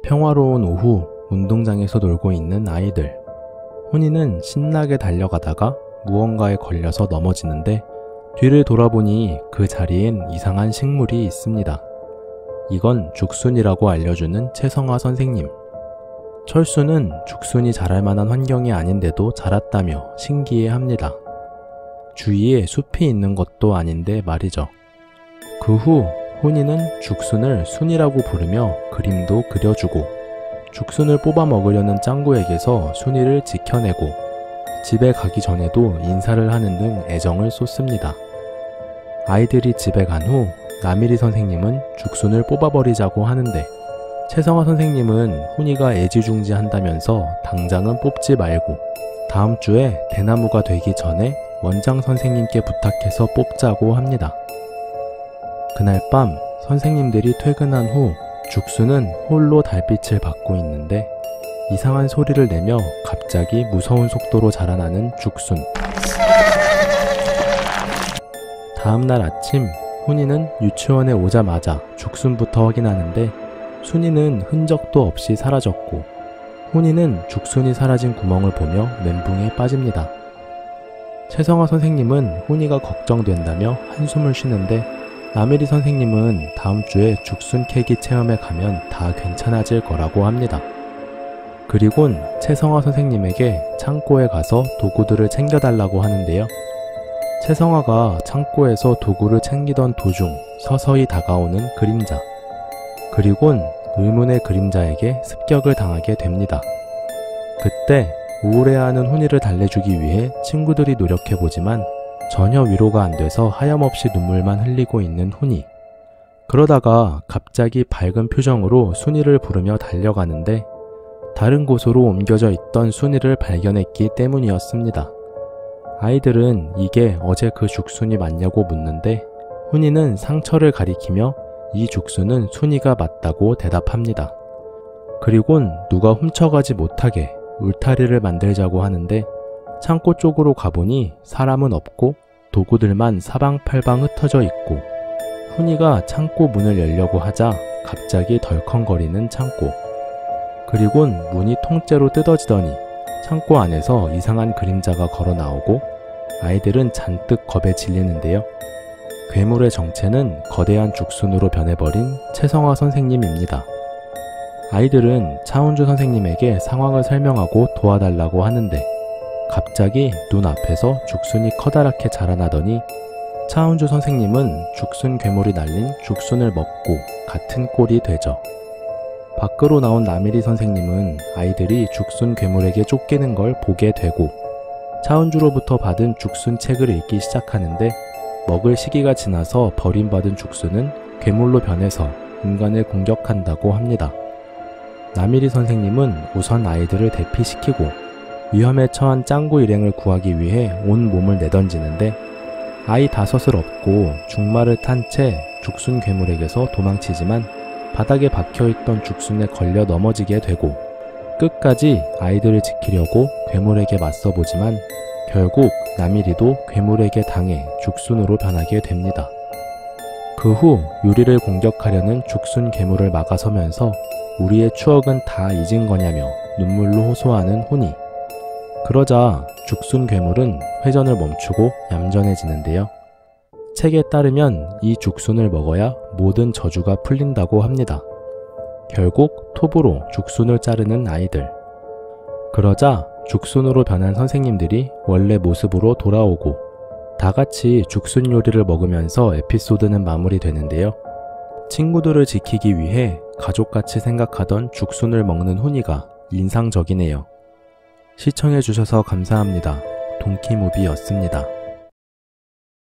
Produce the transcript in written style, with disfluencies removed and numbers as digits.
평화로운 오후 운동장에서 놀고 있는 아이들. 훈이는 신나게 달려가다가 무언가에 걸려서 넘어지는데 뒤를 돌아보니 그 자리엔 이상한 식물이 있습니다. 이건 죽순이라고 알려주는 채성화 선생님. 철수는 죽순이 자랄 만한 환경이 아닌데도 자랐다며 신기해합니다. 주위에 숲이 있는 것도 아닌데 말이죠. 그 후 훈이는 죽순을 순이라고 부르며 그림도 그려주고 죽순을 뽑아 먹으려는 짱구에게서 순이를 지켜내고 집에 가기 전에도 인사를 하는 등 애정을 쏟습니다. 아이들이 집에 간 후 나미리 선생님은 죽순을 뽑아버리자고 하는데 채성화 선생님은 훈이가 애지중지한다면서 당장은 뽑지 말고 다음 주에 대나무가 되기 전에 원장 선생님께 부탁해서 뽑자고 합니다. 그날 밤 선생님들이 퇴근한 후 죽순은 홀로 달빛을 받고 있는데 이상한 소리를 내며 갑자기 무서운 속도로 자라나는 죽순. 다음날 아침 훈이는 유치원에 오자마자 죽순부터 확인하는데 순이는 흔적도 없이 사라졌고 훈이는 죽순이 사라진 구멍을 보며 멘붕에 빠집니다. 채성화 선생님은 훈이가 걱정된다며 한숨을 쉬는데 나미리 선생님은 다음 주에 죽순 캐기 체험에 가면 다 괜찮아질 거라고 합니다. 그리곤 채성화 선생님에게 창고에 가서 도구들을 챙겨달라고 하는데요. 채성화가 창고에서 도구를 챙기던 도중 서서히 다가오는 그림자. 그리곤 의문의 그림자에게 습격을 당하게 됩니다. 그때 우울해하는 훈이를 달래주기 위해 친구들이 노력해보지만 전혀 위로가 안 돼서 하염없이 눈물만 흘리고 있는 훈이. 그러다가 갑자기 밝은 표정으로 순이를 부르며 달려가는데 다른 곳으로 옮겨져 있던 순이를 발견했기 때문이었습니다. 아이들은 이게 어제 그 죽순이 맞냐고 묻는데 훈이는 상처를 가리키며 이 죽순은 순이가 맞다고 대답합니다. 그리곤 누가 훔쳐가지 못하게 울타리를 만들자고 하는데 창고 쪽으로 가보니 사람은 없고 도구들만 사방팔방 흩어져 있고 훈이가 창고 문을 열려고 하자 갑자기 덜컹거리는 창고. 그리곤 문이 통째로 뜯어지더니 창고 안에서 이상한 그림자가 걸어 나오고 아이들은 잔뜩 겁에 질리는데요. 괴물의 정체는 거대한 죽순으로 변해버린 채성화 선생님입니다. 아이들은 차은주 선생님에게 상황을 설명하고 도와달라고 하는데 갑자기 눈앞에서 죽순이 커다랗게 자라나더니 차은주 선생님은 죽순 괴물이 날린 죽순을 먹고 같은 꼴이 되죠. 밖으로 나온 나미리 선생님은 아이들이 죽순 괴물에게 쫓기는 걸 보게 되고 차은주로부터 받은 죽순 책을 읽기 시작하는데 먹을 시기가 지나서 버림받은 죽순은 괴물로 변해서 인간을 공격한다고 합니다. 나미리 선생님은 우선 아이들을 대피시키고 위험에 처한 짱구 일행을 구하기 위해 온 몸을 내던지는데 아이 5을 업고 중마를 탄 채 죽순 괴물에게서 도망치지만 바닥에 박혀있던 죽순에 걸려 넘어지게 되고 끝까지 아이들을 지키려고 괴물에게 맞서보지만 결국 나미리도 괴물에게 당해 죽순으로 변하게 됩니다. 그 후 유리를 공격하려는 죽순 괴물을 막아서면서 우리의 추억은 다 잊은 거냐며 눈물로 호소하는 훈이. 그러자 죽순 괴물은 회전을 멈추고 얌전해지는데요. 책에 따르면 이 죽순을 먹어야 모든 저주가 풀린다고 합니다. 결국 톱으로 죽순을 자르는 아이들. 그러자 죽순으로 변한 선생님들이 원래 모습으로 돌아오고 다같이 죽순 요리를 먹으면서 에피소드는 마무리되는데요. 친구들을 지키기 위해 가족같이 생각하던 죽순을 먹는 훈이가 인상적이네요. 시청해주셔서 감사합니다. 동키무비였습니다.